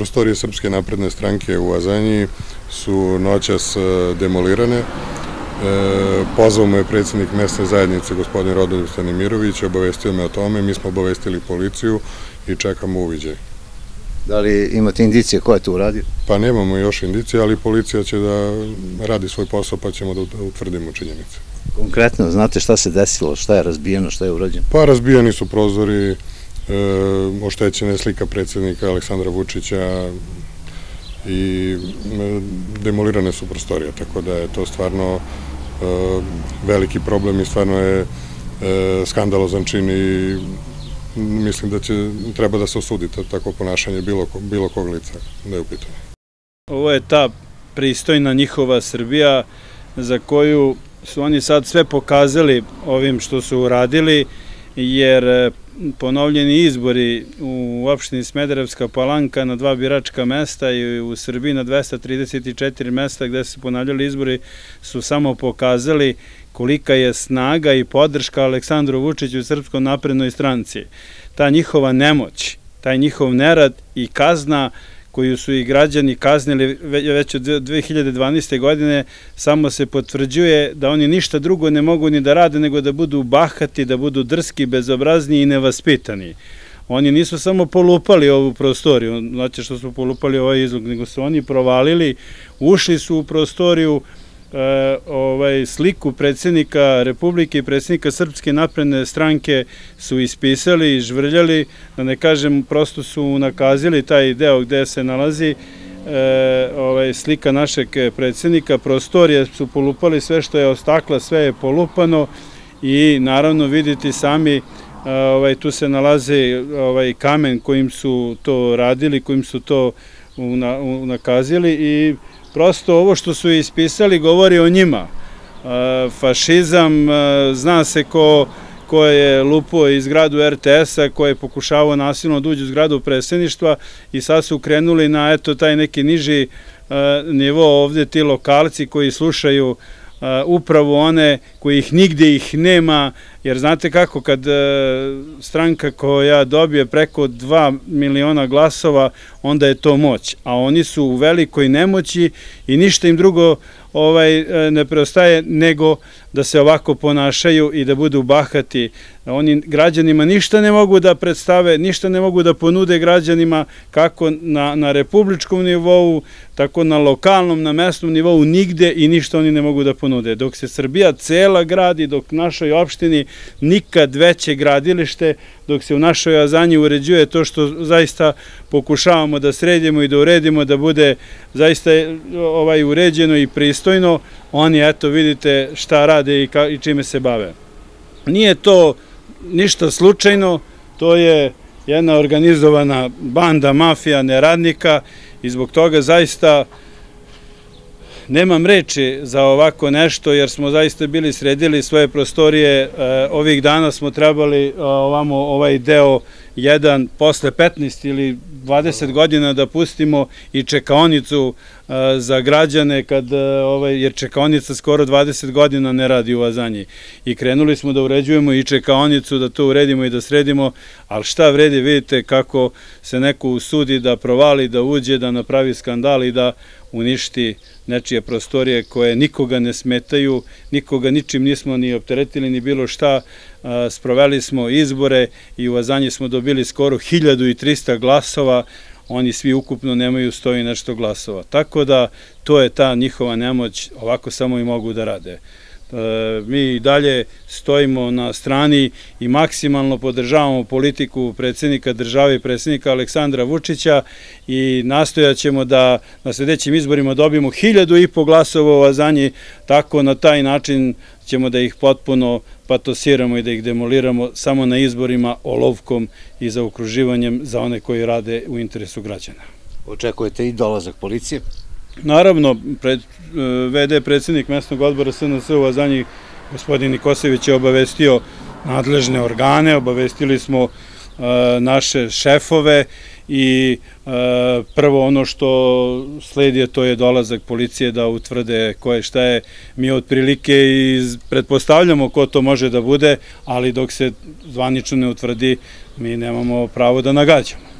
prostorije Srpske napredne stranke u Azanji su noćas demolirane. Pozvao me je predsjednik mesne zajednice, gospodin Rodoljub Stanimirović, obavestio me o tome, mi smo obavestili policiju i čekamo uviđaj. Da li imate indicije ko je to uradio? Pa nemamo još indicije, ali policija će da radi svoj posao pa ćemo da utvrdimo činjenice. Konkretno, znate šta se desilo, šta je razbijeno, šta je urađeno? Pa razbijeni su prozori, oštećena je slika predsjednika Aleksandra Vučića i demolirane su prostorije, tako da je to stvarno veliki problem i stvarno je skandalozan čin i mislim da treba da se osudi tako ponašanje bilo kog lica da je u pitanju. Ovo je ta pristojna njihova Srbija za koju su oni sad sve pokazali ovim što su uradili, jer ponovljeni izbori u opštini Smederevska Palanka na 2 biračka mesta i u Srbiji na 234 mesta gde se ponavljali izbori su samo pokazali kolika je snaga i podrška Aleksandru Vučiću u Srpskoj naprednoj stranci. Ta njihova nemoć, taj njihov nerad i kazna koju su i građani kaznili već od 2012. godine, samo se potvrđuje da oni ništa drugo ne mogu ni da rade nego da budu bahati, da budu drski, bezobrazni i nevaspitani. Oni nisu samo polupali ovu prostoriju, znači što su polupali ovaj izlog, nego su oni provalili, ušli su u prostoriju, sliku predsjednika Republike i predsjednika Srpske napredne stranke su ispisali i žvrljali, da ne kažem, prosto su nakazili taj deo gde se nalazi slika našeg predsjednika, prostorije su polupali, sve što je od stakla, sve je polupano i naravno vidite sami, tu se nalazi kamen kojim su to radili, kojim su to nakazili i prosto ovo što su ispisali govori o njima. Fašizam, zna se ko je lupo iz zgradu RTS-a, ko je pokušavao nasilno da uđe u zgradu predsjedništva i sad su krenuli na taj neki niži nivo ovdje, ti lokalci koji slušaju upravo one kojih nigde ih nema, jer znate kako, kad stranka koja dobije preko 2 miliona glasova, onda je to moć, a oni su u velikoj nemoći i ništa im drugo ne preostaje nego da se ovako ponašaju i da budu bahati. Oni građanima ništa ne mogu da predstave, ništa ne mogu da ponude građanima, kako na republičkom nivou, tako na lokalnom, na mesnom nivou, nigde i ništa oni ne mogu da ponude. Dok se Srbija cela gradi, dok u našoj opštini nikad veće gradilište, dok se u našoj Azanji uređuje to što zaista pokušavamo da sredimo i da uredimo, da bude zaista uređeno i pristojno, oni, eto, vidite šta rade i čime se bave. Nije to ništa slučajno, to je jedna organizovana banda, mafija, neradnika i zbog toga zaista nemam reči za ovako nešto, jer smo zaista bili sredili svoje prostorije. Ovih dana smo trebali ovamo ovaj deo jedan posle 15 ili 20 godina da pustimo i čekaonicu za građane, jer čekaonica skoro 20 godina ne radi u Azanji. I krenuli smo da uređujemo i čekaonicu, da to uredimo i da sredimo, ali šta vredi, vidite kako se neko usudi da provali, da uđe, da napravi skandal i da uništi nečije prostorije koje nikoga ne smetaju, nikoga ničim nismo ni opteretili, ni bilo šta. Sproveli smo izbore i u Azanji smo dobili skoro 1300 glasova, oni svi ukupno nemaju 100 i nešto glasova. Tako da to je ta njihova nemoć, ovako samo i mogu da rade. Mi i dalje stojimo na strani i maksimalno podržavamo politiku predsjednika države i predsjednika Aleksandra Vučića i nastojat ćemo da na sljedećim izborima dobijemo 1500 glasova u Azanji, tako na taj način ćemo da ih potpuno patosiramo i da ih demoliramo samo na izborima olovkom i zaokruživanjem za one koji rade u interesu građana. Očekujete i dolazak policije? Naravno, VD predsjednik mesnog odbora SNS u Azanji, gospodin Nikosević, je obavestio nadležne organe, obavestili smo naše šefove i prvo ono što sledi to je dolazak policije da utvrde ko je šta je. Mi otprilike i pretpostavljamo ko to može da bude, ali dok se zvanično ne utvrdi mi nemamo pravo da nagađamo.